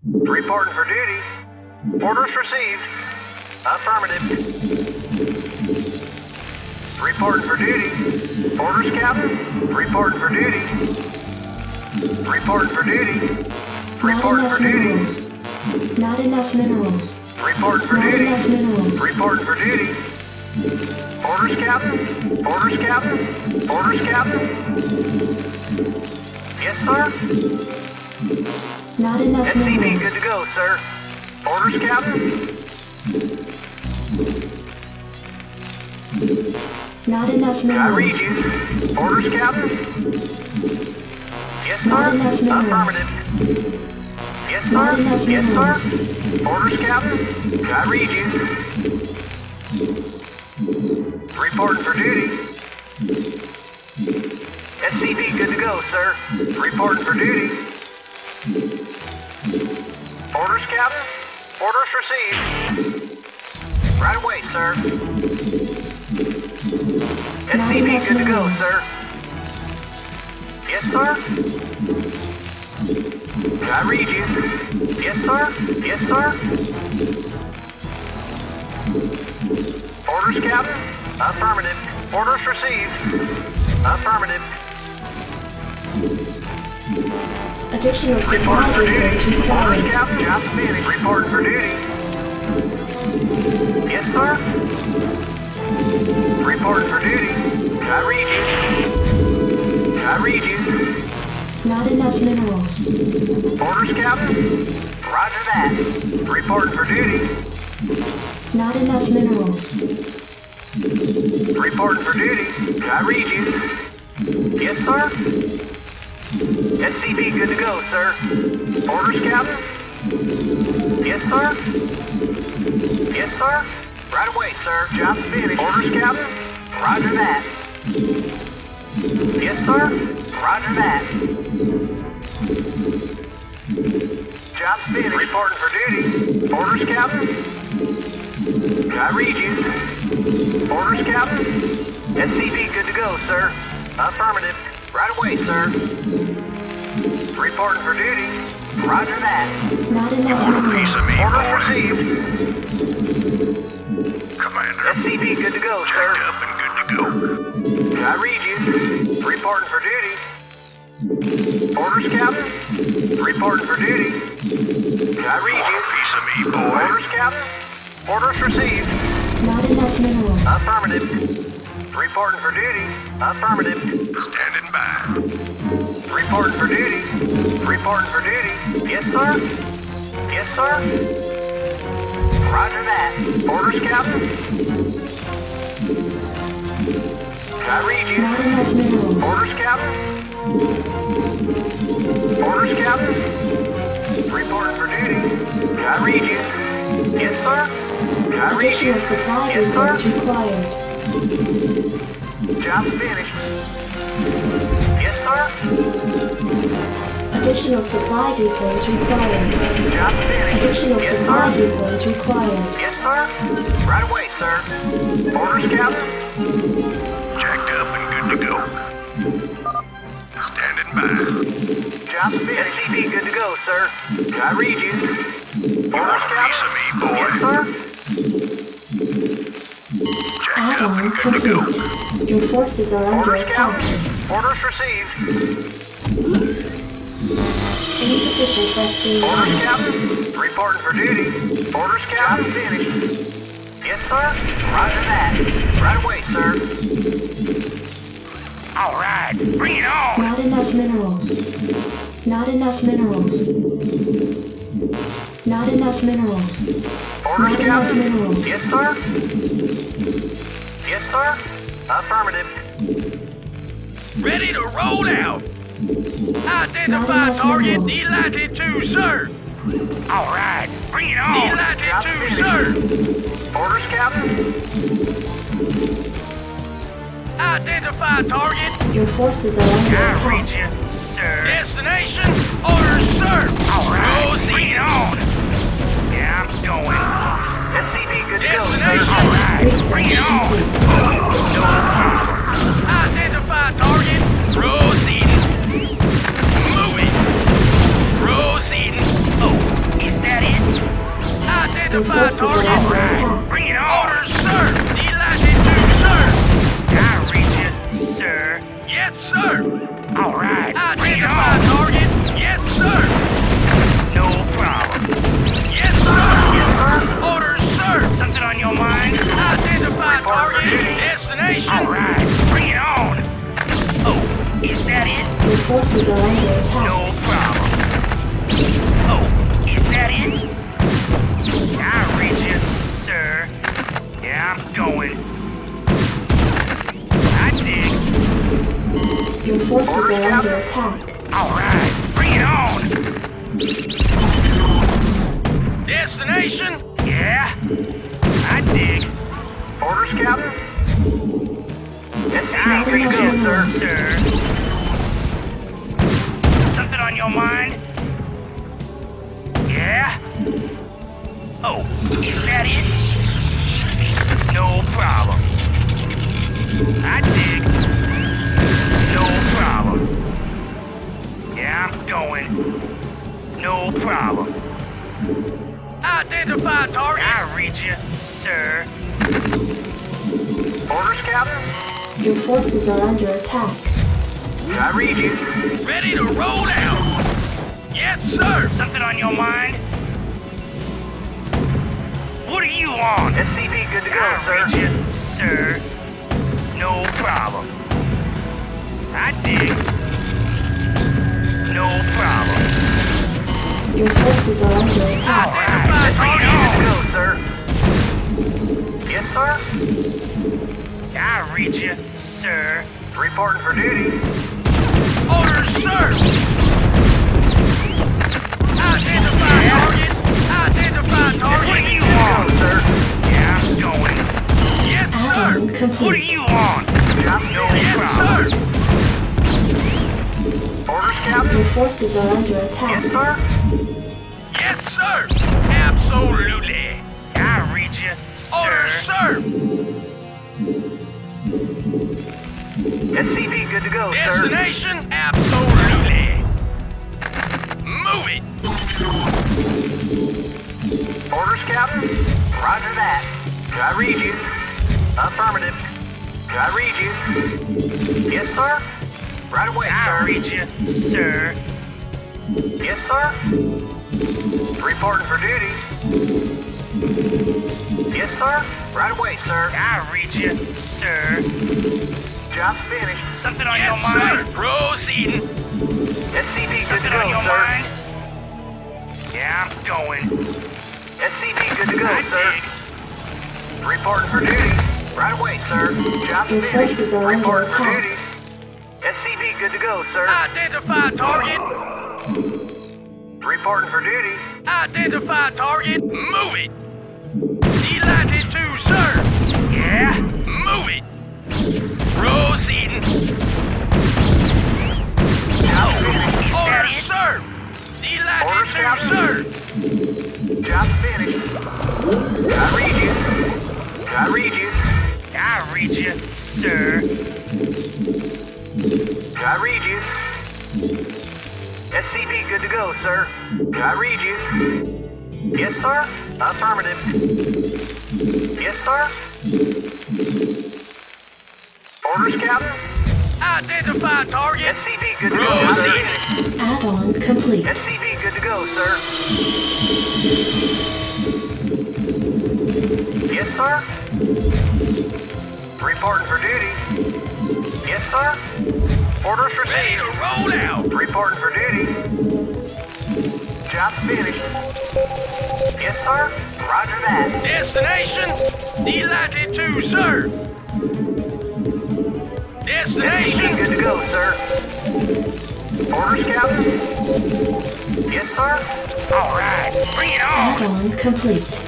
Reporting for duty. Orders received. Affirmative. Reporting for duty. Orders, Captain. Reporting for duty. Reporting for duty. Reporting for duty. Minerals. Not enough minerals. Reporting for Not duty. enough minerals. Reporting for duty. Orders, Captain. Orders, Captain. Orders, Captain. Yes, sir. Not enough SCV, minerals. good to go, sir. Orders, Captain. Not enough Can I read minerals. you? Orders, Captain. Yes, sir. Not enough minerals. Affirmative. Yes, Not sir. enough Yes, minerals. sir. Orders, Captain. Can I read you? Reporting for duty. SCV, good to go, sir. Reporting for duty. Orders, Captain. Orders received. Right away, sir. Not SCV, enough good to go, minerals. sir. Yes, sir. Can I read you? Yes, sir. Yes, sir. Orders, Captain. Affirmative. Orders received. Affirmative. Additional supply Reporting for depots duty. Orders, required. Captain. Just finished. Reporting for duty. Yes, sir. Reporting for duty. Can I read you? Can I read you? Not enough minerals. Orders, Captain. Roger that. Reporting for duty. Not enough minerals. Reporting for duty. Can I read you? Yes, sir. SCV, good to go, sir. Orders, Captain. Yes, sir. Yes, sir. Right away, sir. Job's finished. Orders, Captain. Roger that. Yes, sir. Roger that. Job's finished. Reporting for duty. Orders, Captain. Can I read you? Orders, Captain. SCV, good to go, sir. Affirmative. Right away, sir. Reporting for duty. Roger that. Not enough minerals. Orders received. Commander, SCV, good to go, checked sir. up and good to go. Can I read you? Reporting for duty. Orders, Captain. Reporting for duty. Can I read Want a you? piece of me, boy? Orders, Captain. Orders received. Not enough minerals. Affirmative. Reporting for duty. Affirmative. Standing by. Reporting for duty. Reporting for duty. Yes, sir. Yes, sir. Roger that. Orders, Captain. Can I read you? Not enough minerals. Orders, Captain. Orders, Captain. Reporting for duty. Can I read you? Yes, sir. Can I read you? Additional supply Yes, depots sir. required. Job's finished. Yes, sir. Additional supply depots required. Job's finished. Additional Yes, supply sir. depots required. Yes, sir. Right away, sir. Orders, Captain. Jacked up and good to go. Standing by. Job's finished. SCV, good to go, sir. Can I read you? Want Orders, a piece of Captain. me, boy? Yes, sir. Jacked up Add-on and good to go. complete. Your forces are under Orders, attack. Captain. Orders received. Insufficient resting Orders, funds. Captain. Reporting for duty. Orders, Captain. Finished. Yes, sir. Roger that. Right away, sir. All right, bring it on. Not enough minerals. Not enough minerals. Not enough minerals. Orders, Not enough Captain. minerals. Yes, sir. Yes, sir. Affirmative. Ready to roll out. Not Identify enough target minerals. delighted to, sir. All right, bring it on. Delighted to, sir. Orders, Captain. Identify target. Your forces are under I attack. read you, sir. Destination. Orders, sir. All right, bring Proceed. it on. Yeah, I'm going. SCV, good to go, Destination. All sir. right, bring Research it on. complete. Identify target. Proceeding. Moving. Proceeding. Oh, Identify forces are target. under attack. Bring it on. Orders, sir. Delighted to, sir. I read you, sir. Yes, sir. All right. Bring it Identify on. target. Yes, sir. No problem. Yes, sir. Orders, sir. Something on your mind? Identify target. Destination. All right. Bring it on. Oh, is that it? Your forces are under attack. No problem. Oh, is that it? I read you, sir. Yeah, I'm going. I dig. Your forces are under attack. All right, bring it on. Destination. Yeah, I dig. Orders, Captain? I SCV, read good to you, go, sir. sir. Something on your mind? Yeah? Oh, is that it? No problem. I dig. No problem. Yeah, I'm going. No problem. Identify target. I read you, sir. Orders, Captain? Your forces are under attack. I read you. Ready to roll out. Yes, sir. Something on your mind? What are you on? SCV, good to go, I read sir. you, sir. No problem. I dig. No problem. Your forces are under attack. All right, SCV, bring it good to on. go, sir. Yes, sir? I read you, sir. Reporting for duty. Orders, sir. Identify target. Identify What are target. you Go, on? sir. Yeah, I'm going. Yes, Add-on sir. What are complete. you on? Job No finished. Yes, problem. sir. Orders, Captain? Your forces are under Yes, attack. sir? Yes, sir. Absolutely. I read you, Orders, sir. sir. SCV, good to go, sir. Destination. Absolutely. Move it. Orders, Captain? Roger that. I read you. Affirmative. I read you. Yes, sir? Right away, I sir. read you, sir. Yes, sir? Reporting for duty. Yes, sir? Right away, sir. I read you, sir. Job's finished. Something on Yes, your mind? sir. Proceeding. SCV, good to Something go, on your sir. mind? Yeah, I'm going. SCV, good to go, I sir. dig. Reporting for duty. Right away, sir. Job's Your finished. forces are under Reporting for attack. duty. SCV, good to go, sir. Identify target. Reporting for duty. Identify target. Move it. Delighted to, sir. Yeah? Move it. Proceeding. Job's finished. Orders, sir. Delighted Orders, to, Captain? sir. Job's finished. I read you. I read you. I read you, sir. I read you. SCV, good to go, sir. I read you. Yes, sir? Affirmative. Yes, sir? Orders, Captain? Identify target. SCV, good to go, sir. Proceed. Add-on complete. SCV, good to go, sir. Yes, sir? Reporting for duty. Yes, sir? Orders Ready received. to roll out. Reporting for duty. Job's finished. Yes, sir? Roger that. Destination. Delighted to, sir. SCV, Destination. good to go, sir. Orders, Captain? Yes, sir? All right, bring it on. Add-on complete.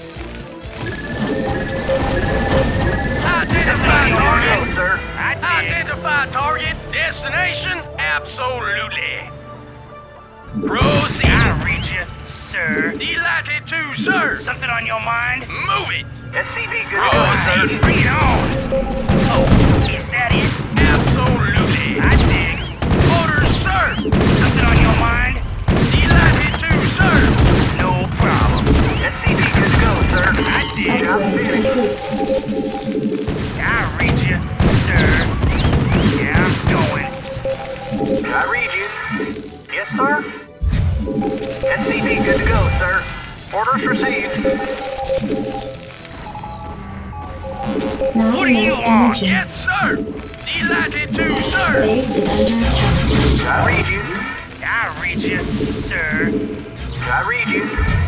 Identify Good to target. go, sir. I did. Identify target. Destination. Absolutely. Proceed. I read you, sir. Delighted to, sir. Something on your mind? Move it. SCV, good to go, sir. Proceed. Bring it on. Oh, is that it? Absolutely. I dig. Orders, sir. Something on your mind? Delighted to, sir. No problem. SCV, good to go, Yes, sir. SCV good to go, sir. Orders received. Not What do you enough want? energy. Yes, sir. Delighted to, sir. Base is under attack. I read you. I read you, sir. I read you.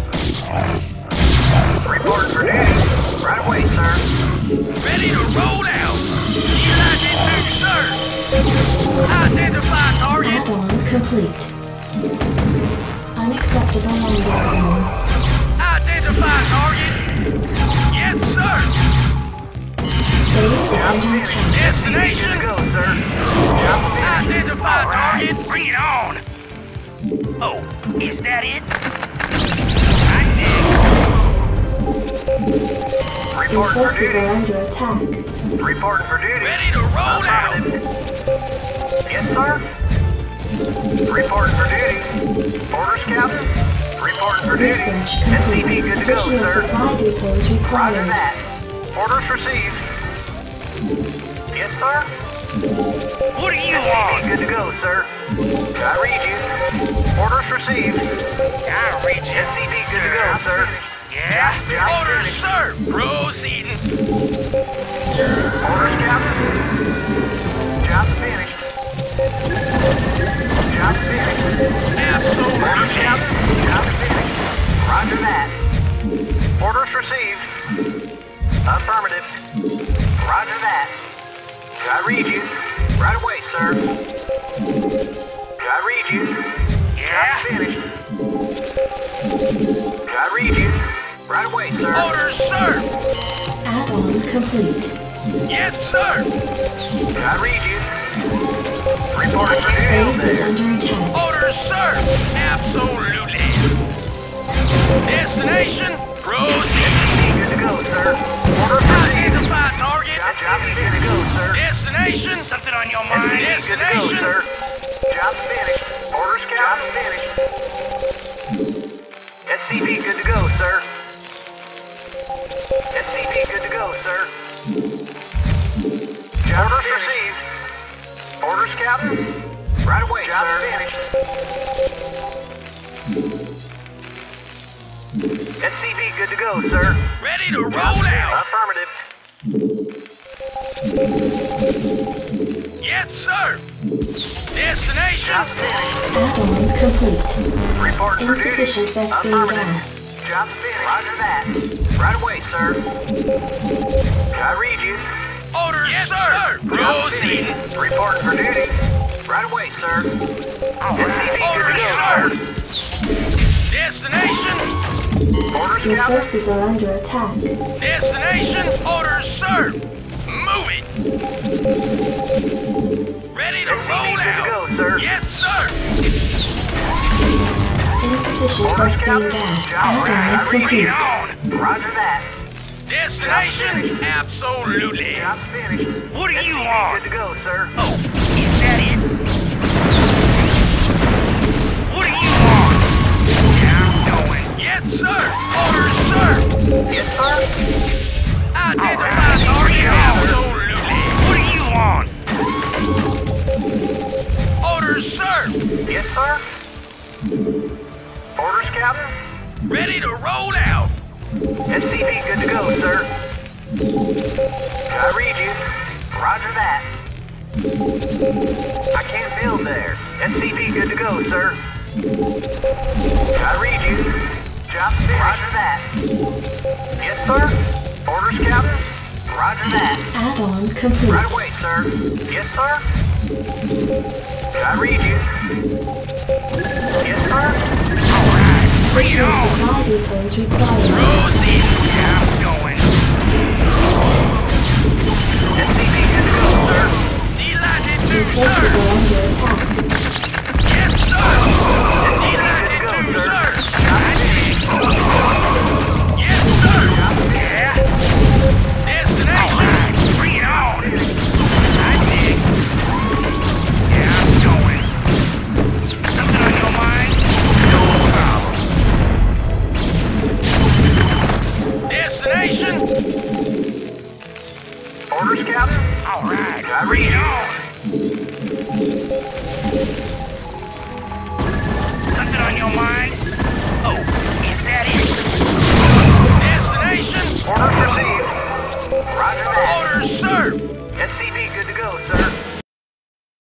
Report for duty. Right away, sir. Ready to roll out. Delighted to, sir. Identify target. Add-on complete. Unacceptable landing zone. Identify target. Yes, sir. Base is under attack. Destination. Good to go, sir. Identify target. Bring it on. Oh, is that it? I dig. Your Report for forces duty. are under attack. Report for duty. Ready to roll out. Yes, sir. Report for duty. Orders, Captain. Report for duty. Research complete. SCV good to go, Additional sir. supply depots Roger required. that. Orders received. Yes, sir. What do you SCV want? good to go, sir. I read you. Orders received. I read you, SCV good to go, sir. Yeah? Job Orders, finished. sir. Proceeding. Orders, Captain. Job finished. Job finished. Orders, Absolutely. Captain. Job finished. Roger that. Orders received. Affirmative. Roger that. I read you. Right away, sir. I read you. Yeah? Job finished. I read you. Right away, sir. Orders, sir. Add-on complete. Yes, sir. I read you. Reporting for duty. Base is under attack. Orders, sir. Absolutely. Destination. Proceed. Good to go, sir. Order received. Identify target. Job good to go, sir. Destination. Something on your mind? SCV good to go, Destination. sir. Job finished. Orders, Captain. Job finished. SCV good to go, sir. SCV good to go, sir. Job Orders received. Orders, Captain. Right away, job finished. SCV good to go, sir. Ready to roll out. Affirmative. Yes, sir. Destination. Job finished. Add-on complete. Report for duty. Insufficient phosphine Affirmative. gas. Job finished. Roger that. Right away, sir. I read you. Orders, yes, sir. Job Proceed. finished. Report for duty. Right away, sir. SCV good Orders, to sir. go, Destination. sir. Orders, Your Captain. forces are under attack. Destination. Orders, sir. Move it. Ready to SCV roll good to out. go, sir. Yes, sir. Insufficient Orders, phosphine Captain. gas. Job Add-on ready. Bring complete. it on. Roger that. Destination. Absolutely. Job finished. What do you SCV want? good to go, sir. Oh, is that it? What do you want? Yeah, I'm going. Yes, sir. Orders, sir. Yes, sir. Identify target. Absolutely. What do you want? Orders, sir. Yes, sir. Orders, Captain. Ready to roll out. SCV good to go, sir. I read you. Roger that. I can't build there. SCV good to go, sir. I read you. Job finished. Roger that. Yes, sir. Orders, Captain. Roger that. Add-on complete. Right away, sir. Yes, sir. I read you. Yes, sir. Bring it Additional on. supply depots required. Proceed. Yeah, I'm going. SCV good to go, sir. Delighted Your to, forces sir. are under attack. Yes, sir. Delighted Good to to, go, sir. sir. Yes, sir. Yeah? Destination. Bring it on. I dig. Yeah, I'm going. Something on your mind? No problem. Destination. Orders, Captain. All right. I Bring read it you. on.